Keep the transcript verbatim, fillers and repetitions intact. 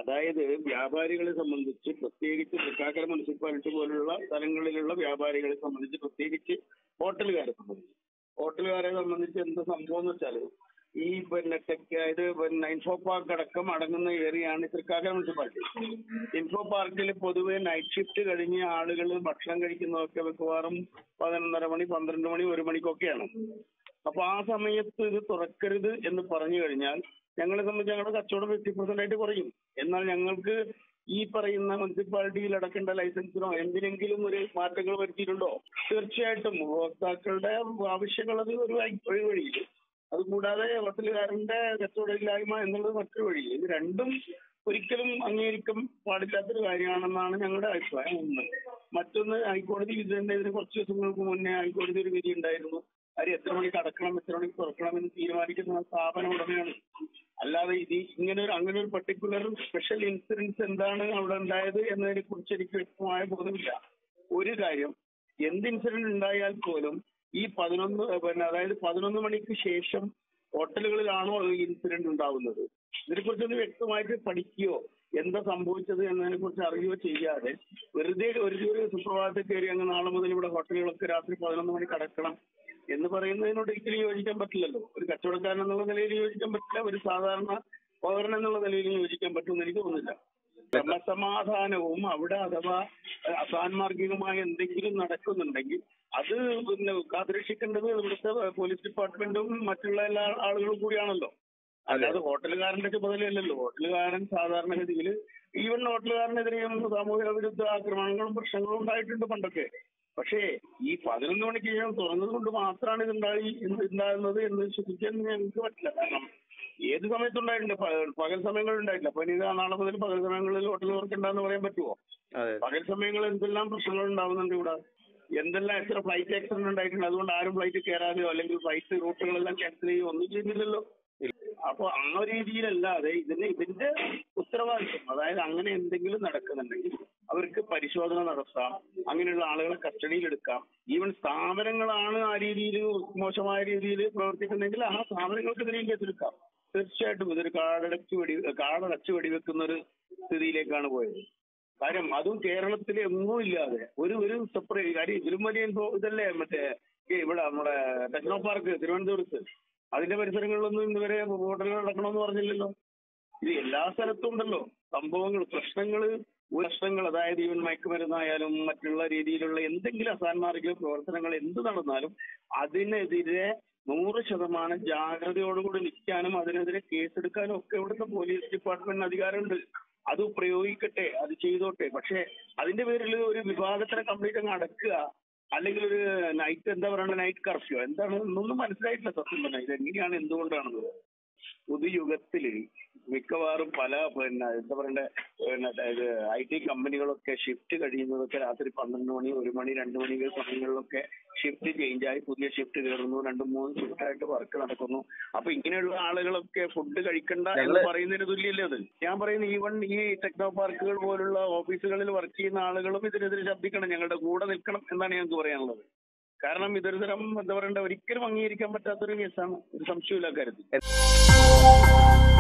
അതായത് വ്യാപാരികളെ സംബന്ധിച്ച് പ്രത്യേകിച്ച് തൃക്കാക്കര മുനിസിപ്പാലിറ്റി പോലുള്ള സ്ഥലങ്ങളിലുള്ള വ്യാപാരികളെ സംബന്ധിച്ച് പ്രത്യേകിച്ച് ഹോട്ടലുകാരെ സംബന്ധിച്ച് ഹോട്ടലുകാരെ സംബന്ധിച്ച് എന്ത് സംഭവം എന്ന് വെച്ചാൽ ഈ പിന്നെ ടെക് അതായത് പിന്നെ ഇൻഫോ പാർക്ക് അടക്കം അടങ്ങുന്ന ഏരിയയാണ് തൃക്കാക്കര മുനിസിപ്പാലിറ്റി. ഇൻഫോ പാർക്കിൽ പൊതുവെ നൈറ്റ് ഷിഫ്റ്റ് കഴിഞ്ഞ് ആളുകൾ ഭക്ഷണം കഴിക്കുന്നതൊക്കെ മിക്കവാറും പതിനൊന്നര മണി പന്ത്രണ്ട് മണി ഒരു മണിക്കൊക്കെയാണ്. അപ്പൊ ആ സമയത്ത് ഇത് തുറക്കരുത് എന്ന് പറഞ്ഞു കഴിഞ്ഞാൽ ഞങ്ങളെ സംബന്ധിച്ച് ഞങ്ങളുടെ കച്ചവടം ഫിഫ്റ്റി പെർസെന്റ് ആയിട്ട് കുറയും. എന്നാൽ ഞങ്ങൾക്ക് ഈ പറയുന്ന മുനിസിപ്പാലിറ്റിയിൽ അടക്കേണ്ട ലൈസൻസിനോ എന്തിനെങ്കിലും ഒരു മാറ്റങ്ങൾ വരുത്തിയിട്ടുണ്ടോ? തീർച്ചയായിട്ടും ഉപഭോക്താക്കളുടെ ആവശ്യങ്ങൾ അത് ഒരു ഒരു വഴിയിൽ, അതുകൂടാതെ ഹോട്ടലുകാരന്റെ കച്ചവടമില്ലായ്മ എന്നുള്ളത് മറ്റൊരു വഴിയിൽ. ഇത് രണ്ടും ഒരിക്കലും അംഗീകരിക്കാൻ പാടില്ലാത്തൊരു കാര്യമാണെന്നാണ് ഞങ്ങളുടെ അഭിപ്രായം. ഒന്ന് മറ്റൊന്ന് ഹൈക്കോടതി വിധി തന്നെ. ഇതിന് കുറച്ച് ദിവസങ്ങൾക്ക് മുന്നേ ഹൈക്കോടതി ഒരു വിധി ഉണ്ടായിരുന്നു. അത് എത്ര മണിക്ക് അടക്കണം എത്ര മണിക്ക് തുറക്കണം എന്ന് തീരുമാനിക്കുന്ന സ്ഥാപനം ഉടമയാണ്. അല്ലാതെ ഇത് ഇങ്ങനെ ഒരു അങ്ങനെ ഒരു പർട്ടിക്കുലർ സ്പെഷ്യൽ ഇൻസിഡൻസ് എന്താണ് അവിടെ ഉണ്ടായത് എന്നതിനെ കുറിച്ച് എനിക്ക് വ്യക്തമായ ബോധമില്ല. ഒരു കാര്യം, എന്ത് ഇൻസിഡന്റ് ഉണ്ടായാൽ പോലും ഈ പതിനൊന്ന് പിന്നെ അതായത് പതിനൊന്ന് മണിക്ക് ശേഷം ഹോട്ടലുകളിലാണോ ഈ ഇൻസിഡന്റ് ഉണ്ടാവുന്നത്? ഇതിനെക്കുറിച്ചൊന്ന് വ്യക്തമായിട്ട് പഠിക്കുകയോ എന്താ സംഭവിച്ചത് എന്നതിനെ കുറിച്ച് അറിയുകയോ ചെയ്യാതെ വെറുതെ ഒരു ഒരു സുപ്രഭാതത്തിൽ കയറി അങ്ങ് നാളെ മുതൽ ഇവിടെ ഹോട്ടലുകളൊക്കെ രാത്രി പതിനൊന്ന് മണിക്ക് അടക്കണം എന്ന് പറയുന്നതിനോട് ഒരിക്കലും യോജിക്കാൻ പറ്റില്ലല്ലോ. ഒരു കച്ചവടക്കാരൻ എന്നുള്ള നിലയിൽ യോജിക്കാൻ പറ്റില്ല, ഒരു സാധാരണ പൗരൻ എന്നുള്ള നിലയിൽ യോജിക്കാൻ പറ്റുമെന്ന് എനിക്ക് തോന്നുന്നില്ല. ക്രമസമാധാനവും അവിടെ അഥവാ അസാൻമാർഗികമായ എന്തെങ്കിലും നടക്കുന്നുണ്ടെങ്കിൽ അത് പിന്നെ കാത്തുരക്ഷിക്കേണ്ടത് ഇവിടുത്തെ പോലീസ് ഡിപ്പാർട്ട്മെന്റും മറ്റുള്ള എല്ലാ ആളുകളും കൂടിയാണല്ലോ. അല്ലാതെ ഹോട്ടലുകാരന്റെ ചുമതലയല്ലല്ലോ. ഹോട്ടലുകാരൻ സാധാരണഗതിയിൽ ഈവൻ ഹോട്ടലുകാരനെതിരെയും സാമൂഹിക വിരുദ്ധ ആക്രമണങ്ങളും പ്രശ്നങ്ങളും ഉണ്ടായിട്ടുണ്ട് പണ്ടൊക്കെ. പക്ഷേ ഈ പതിനൊന്ന് മണിക്ക് ശേഷം തുറന്നത് കൊണ്ട് മാത്രമാണ് ഇതുണ്ടായി ഉണ്ടാകുന്നത് എന്ന് വിശ്വസിക്കാൻ ഞങ്ങൾക്ക് പറ്റില്ല. കാരണം ഏത് സമയത്തുണ്ടായിട്ടുണ്ട്, പകൽ സമയങ്ങളിൽ ഉണ്ടായിട്ടില്ല. അപ്പൊ ഇനി നാളെ മുതൽ പകൽ സമയങ്ങളിൽ ഹോട്ടൽ തുറക്കണ്ടെന്ന് പറയാൻ പറ്റുമോ? പകൽ സമയങ്ങളിൽ എന്തെല്ലാം പ്രശ്നങ്ങൾ ഉണ്ടാവുന്നുണ്ട് ഇവിടെ. എന്തെല്ലാം എത്ര ഫ്ലൈറ്റ് ആക്സിഡന്റ് ഉണ്ടായിട്ടുണ്ട്. അതുകൊണ്ട് ആരും ഫ്ലൈറ്റ് കയറാതെയോ അല്ലെങ്കിൽ ഫ്ലൈറ്റ് റൂട്ടുകളെല്ലാം ക്യാൻസൽ ചെയ്യുകയോ ഒന്നും ചെയ്യുന്നില്ലല്ലോ. അപ്പൊ ആ രീതിയിലല്ലാതെ ഇതിന് ഇതിന്റെ ഉത്തരവാദിത്വം, അതായത് അങ്ങനെ എന്തെങ്കിലും നടക്കുന്നുണ്ടെങ്കിൽ അവർക്ക് പരിശോധന നടത്താം, അങ്ങനെയുള്ള ആളുകളെ കസ്റ്റഡിയിൽ എടുക്കാം. ഈവൻ സ്ഥാപനങ്ങളാണ് ആ രീതിയിൽ മോശമായ രീതിയിൽ പ്രവർത്തിക്കുന്നെങ്കിൽ ആ സ്ഥാപനങ്ങൾക്കെതിരെയും കേസെടുക്കാം. തീർച്ചയായിട്ടും ഇതൊരു കാടടച്ച് വെടി കാടടച്ച് വെടിവെക്കുന്ന ഒരു സ്ഥിതിയിലേക്കാണ് പോയത്. കാര്യം അതും കേരളത്തിൽ എങ്ങും ഇല്ലാതെ ഒരു ഒരു സെപ്പറേറ്റ് കാര്യം. ഇതിലും വലിയ ഇതല്ലേ മറ്റേ ഇവിടെ നമ്മുടെ ടെക്നോ പാർക്ക് തിരുവനന്തപുരത്ത്, അതിന്റെ പരിസരങ്ങളിലൊന്നും ഇന്നുവരെ ഹോട്ടലുകൾ നടക്കണമെന്ന് പറഞ്ഞില്ലല്ലോ. ഇത് എല്ലാ സ്ഥലത്തും ഉണ്ടല്ലോ സംഭവങ്ങൾ, പ്രശ്നങ്ങള് പ്രശ്നങ്ങൾ അതായത് ഈവൻ മയക്കുമരുന്നായാലും മറ്റുള്ള രീതിയിലുള്ള എന്തെങ്കിലും അസാൻമാർഗിക പ്രവർത്തനങ്ങൾ എന്ത് നടന്നാലും അതിനെതിരെ നൂറ് ശതമാനം ജാഗ്രതയോടുകൂടി നിൽക്കാനും അതിനെതിരെ കേസെടുക്കാനും ഒക്കെ ഇവിടുത്തെ പോലീസ് ഡിപ്പാർട്ട്മെന്റിന് അധികാരമുണ്ട്. അത് പ്രയോഗിക്കട്ടെ, അത് ചെയ്തോട്ടെ. പക്ഷെ അതിന്റെ പേരിൽ ഒരു വിഭാഗത്തിനെ കംപ്ലീറ്റ് അങ്ങ് അടക്കുക, അല്ലെങ്കിൽ ഒരു നൈറ്റ് എന്താ പറയണ്ട നൈറ്റ് കർഫ്യൂ എന്താണ് എന്നൊന്നും മനസ്സിലായിട്ടില്ല സത്യം പറഞ്ഞാൽ. ഇതെങ്ങനെയാണ് എന്തുകൊണ്ടാണെന്ന് പുതുയുഗത്തില് മിക്കവാറും പല പിന്നെ എന്താ പറയണ്ടേ പിന്നെ അതായത് ഐ ടി കമ്പനികളൊക്കെ ഷിഫ്റ്റ് കഴിയുന്നതൊക്കെ രാത്രി പന്ത്രണ്ട് മണി ഒരു മണി രണ്ട് മണി സമയങ്ങളിലൊക്കെ ഷിഫ്റ്റ് ചേഞ്ചായി പുതിയ ഷിഫ്റ്റ് കയറുന്നു, രണ്ടും മൂന്നും ഷിഫ്റ്റായിട്ട് വർക്ക് നടക്കുന്നു. അപ്പൊ ഇങ്ങനെയുള്ള ആളുകളൊക്കെ ഫുഡ് കഴിക്കണ്ട എന്ന് പറയുന്നതിന് തുല്യല്ലേ അത്? ഞാൻ പറയുന്നത് ഈവൻ ഈ ടെക്നോ പാർക്കുകൾ പോലുള്ള ഓഫീസുകളിൽ വർക്ക് ചെയ്യുന്ന ആളുകളും ഇതിനെതിരെ ശബ്ദിക്കണം, ഞങ്ങളുടെ കൂടെ നിൽക്കണം എന്നാണ് ഞങ്ങൾക്ക് പറയാനുള്ളത്. കാരണം ഇതൊരു തരം എന്താ പറയണ്ട ഒരിക്കലും അംഗീകരിക്കാൻ പറ്റാത്തൊരു കേസാണ്, ഒരു സംശയമില്ല കാര്യത്തിൽ.